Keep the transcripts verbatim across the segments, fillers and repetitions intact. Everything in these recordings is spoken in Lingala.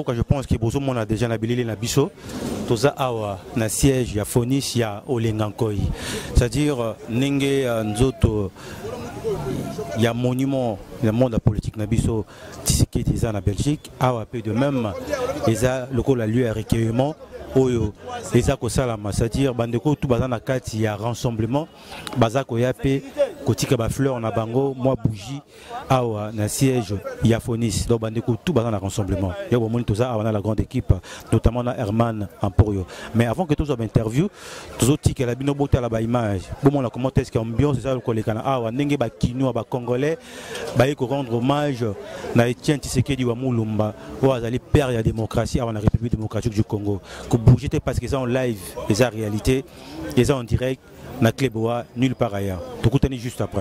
mboka je pense que bozo mona déjà na bilili na biso toza awa na siège ya Fonis ya Olengankoi, c'est-à-dire nenge nzoto ya monument le monde la politique na biso Tshisekedi eza na Belgique awa peu de même eza lokola lieu ya recueillement oyo eza ko salama, c'est-à-dire bandeko tout baza na kati ya rassemblement baza ko yape kotika ba fleur na bango moi bougie awa na siège ya Fonis, donc bandeko tout baza na rassemblement ya bo moni toza awa na la grande équipe notamment na Herman Emporio. Mais avant que tous interview tous tika la bino bota la ba image bon mon la comment est-ce que ambiance ça ko lekana awa ndenge ba kino ba congolais ba ko rendre hommage na Etienne Tshisekedi wa Mulumba wa azali père ya démocratie awa na République démocratique du Congo ko bouger parce que ça en live et ça réalité et ça en direct na Cléboa nulle part ailleurs. Tout coûte juste après.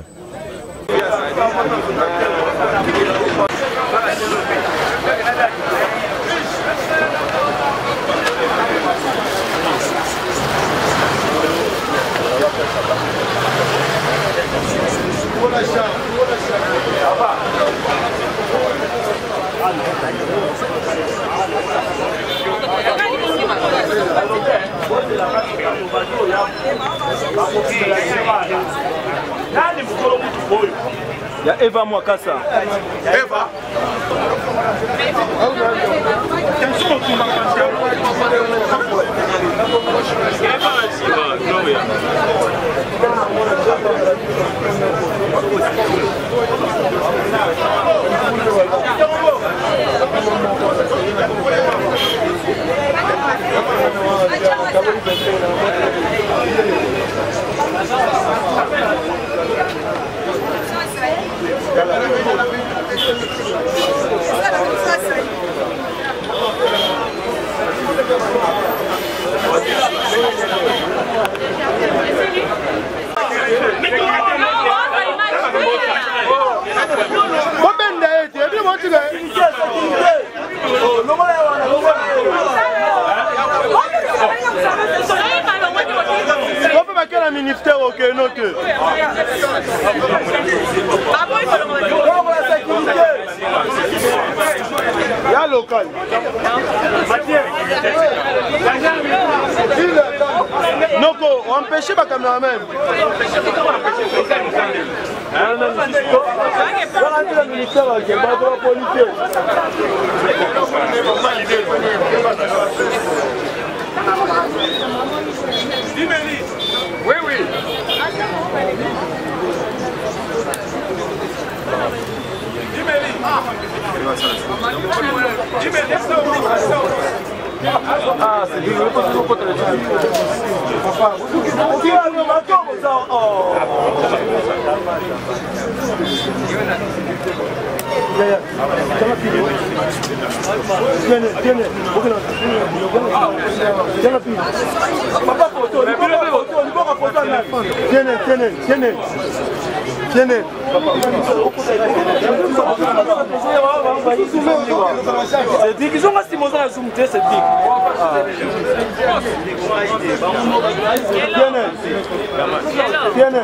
Il y a Eva Mwakasa. Eva. Ministère au Kenya que il y a local. Non, on empêche pas caméraman. Oui, oui. Ah, c'est du coup tout contre le papa. Qui a le bateau ça? Oh. Tiene, tiene. Papa photo, le photo, le photo là. Tiene, tiene, tiene. Tiene. C'est dit qu'ils ont resté mon à zoom, c'est dit. Tiene. Tiene.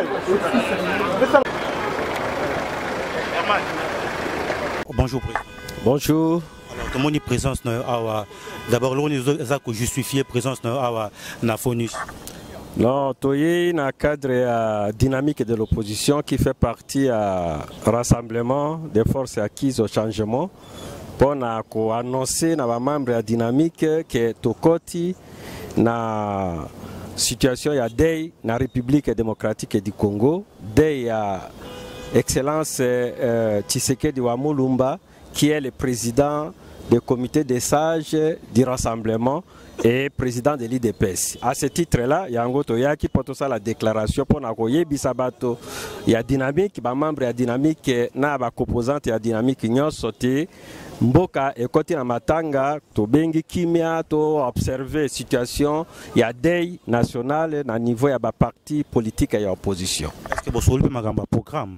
Bonjour président. Bonjour. Alors comment est présence d'abord l'on est justifier présence na Fonis. Non, Toye na cadre euh, dynamique de l'opposition qui fait partie à euh, rassemblement des forces acquises au changement pour annoncer na membres de la dynamique que Tokoti na situation ya dei na République démocratique du Congo, dei ya Excellence euh, Tshisekedi wa Mulumba qui est le président du comité des sages du rassemblement et président de l'I D P S. À ce titre-là, il y a un autre qui porte ça la déclaration pour nakoye bisabato. Il y a dynamique, ba membre ya dynamique na ba composante ya dynamique nyo sauté mboka et côté na matanga to bengi kimia to observer situation il y a deuil national na niveau ya ba parti politique et opposition. Est-ce que vous solvez magamba programme?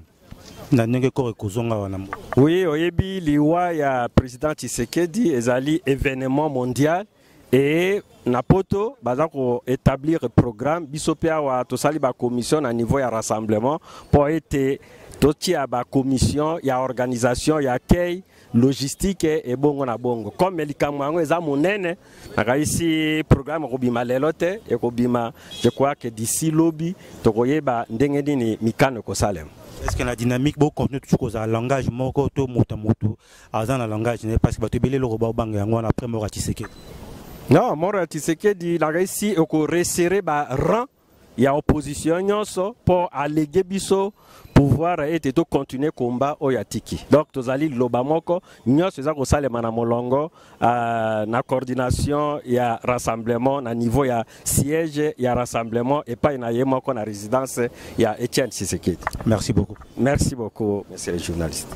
Oui, oyebi liwa ya président Tshisekedi ezali événement mondial et napoto baza ko établir programme bisopia wa tosali ba commission à niveau ya rassemblement pour être totia ba commission ya organisation ya accueil logistique et bongo na bongo comme likamwango eza monene na ici programme ko bima lelote et ko bima je crois que d'ici lobby tokoyeba ndenge nini mikano ko salem. Est-ce que la dynamique beau contenu tout cause un langage moko to moto moto azan na langage ne parce que bato belé le robot bang yango na après mora Tshisekedi. Non, mora Tshisekedi la ici ko resserrer ba rang ya opposition nyonso pour alléguer biso pouvoir être to continuer combat oyatiki. Donc tozali loba moko nyonso za ko salema na molongo uh, na coordination ya rassemblement na niveau ya siège ya rassemblement et pas na yemoko na résidence ya Etienne Tshisekedi. Merci beaucoup. Merci beaucoup monsieur le journaliste.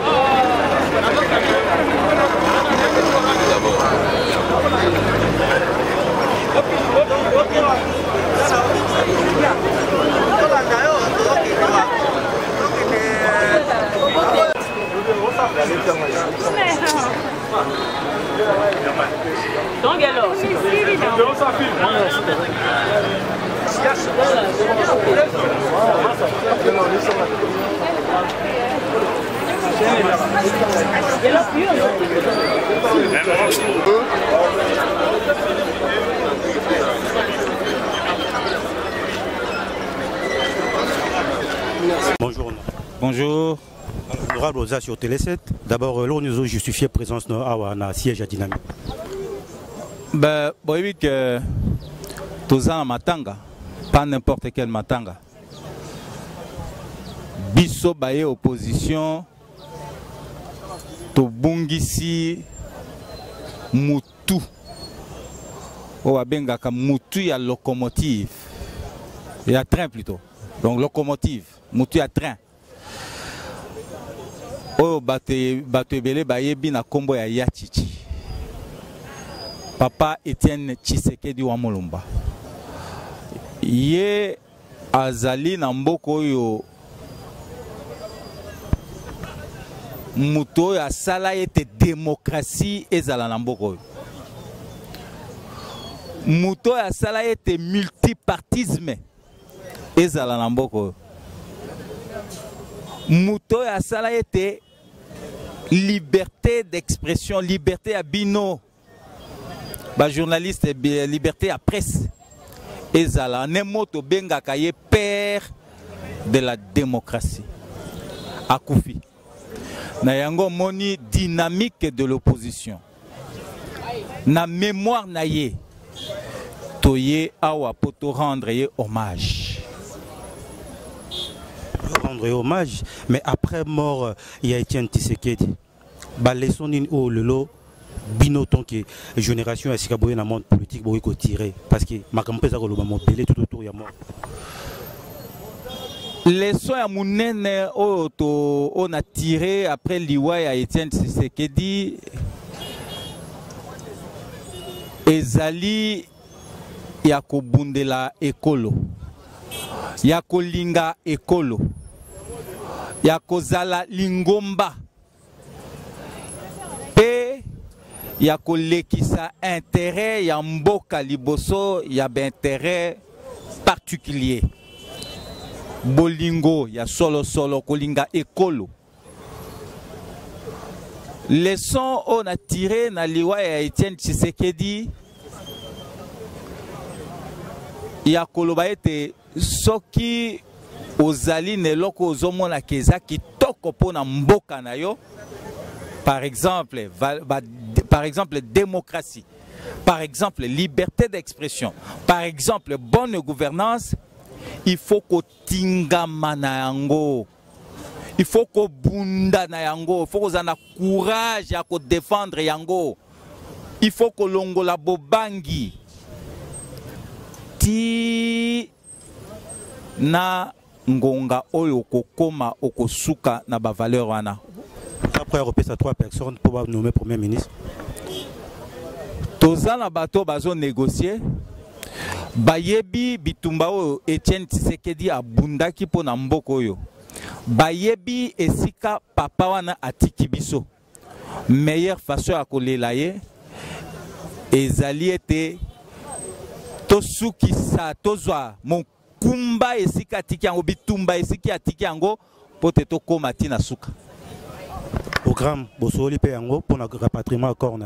Donc alors, Bonjour. Bonjour. Honorable Oza sur Télé sept. D'abord, l'on nous a justifié présence à un siège à Dynamique. Ben, vous voyez que tous en matanga, pas n'importe quel matanga. Bisso baye opposition, to bungisi mutu. O abenga ka mutu ya locomotive. Il y a train plutôt. Donc locomotive, mutu ya train. O bate bate belé baye bina kombo ya yachichi. Papa Etienne Tshisekedi wa Mulumba. Ye azali na mboko yo muto ya sala ete démocratie ezala na mboko yo. Muto ya sala ete multipartisme ezala na mboko yo. Muto ya sala ete liberté d'expression, liberté à bino. Ba journaliste, liberté à presse. Ezala nemoto benga kaye père de la démocratie. Akoufi. Na yango moni dynamique de l'opposition. Na mémoire na ye. Toye awa poto rendre ye hommage. Rendre hommage, mais après mort, il y a Etienne Tshisekedi. Ba leçon ni o lelo bino tant que génération à Sikaboye na monde politique boy ko tirer parce que makampe za ko lo ba belé tout autour ya mort. Leçon ya munene o to on a tiré après liwa ya Etienne Tshisekedi ezali ya ko bundela ekolo. Ya ko linga ekolo. Ya ko zala lingomba. Pe ya ko lekisa intérêt ya mboka liboso ya intérêt particulier. Bolingo ya solo solo kolinga ekolo. Leçon on a tiré na liwa ya Etienne Tshisekedi ya koloba ete soki ozali neloko ozomona keza kitoko pona mboka na yo. Par exemple, par exemple, démocratie, par exemple, liberté d'expression, par exemple, bonne gouvernance, il faut qu'on tingama na yango, il faut qu'on bunda na yango, il faut qu'on ait courage à défendre yango, il faut qu'on longo la bobangi, ti na ngonga oyo kokoma okosuka na ba valeur wana. Après repasser à trois personnes pour nommer premier ministre. Tozana bato bazo négocier. Bayebi bitumba o Etienne Tshisekedi abundaki po na mboko yo. Bayebi esika papa wana atiki biso. Meilleure façon à kolela ye ezali ete tosukisa tozwa mokumba esika atiki yango bitumba esika atiki yango po te tokoma tina suka. Programme bosoli pe yango pour na rapatriement corne.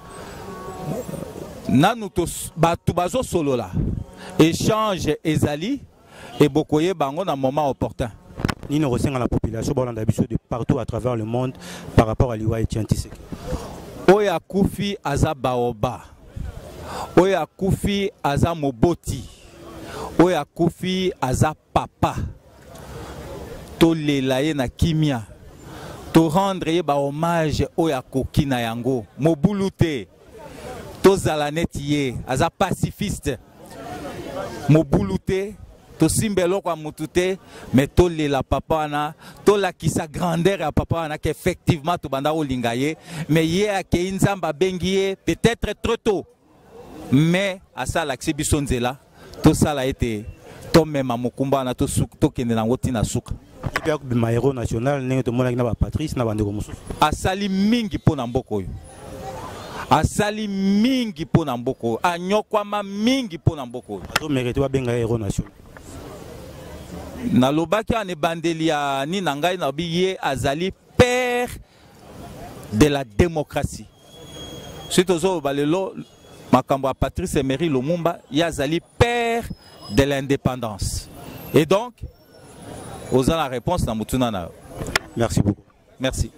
Nanu tos batu bazo solola. Échange ezali et bokoye bango na moment opportun. Ni ne ressent à la population de partout à travers le monde par rapport à l'Iwa et Tshisekedi. Oya kufi aza baoba. Oya kufi aza moboti. Oya kufi aza papa. To lelaye na kimia. To rendre ye ba hommage oya koki na yango. Mobulute. To zalaneti ye aza pacifiste. Mobulute. To simbelo kwa mutute mais to lela papa na to la kisa grandeur ya papa na qu'effectivement to banda olingaye mais ye ake nzamba bengiye peut-être trop tôt mais à ça l'accès bisonzela to sala été to même mokumba na to suk to kende na ngoti na suka ibya ma héros national ninga to mona na ba Patrice na bande ko musu asali mingi pona mboko yo asali mingi pona mboko anyokwama mingi pona mboko azo mérite ba benga héros national. Nalobaki ane bandelia ni nangai na biye azali père de la démocratie. Suite aux balelo makambo Patrice Emery Lumumba yazali père de l'indépendance. Et donc, aux la réponse na mutuna na. Merci beaucoup. Merci.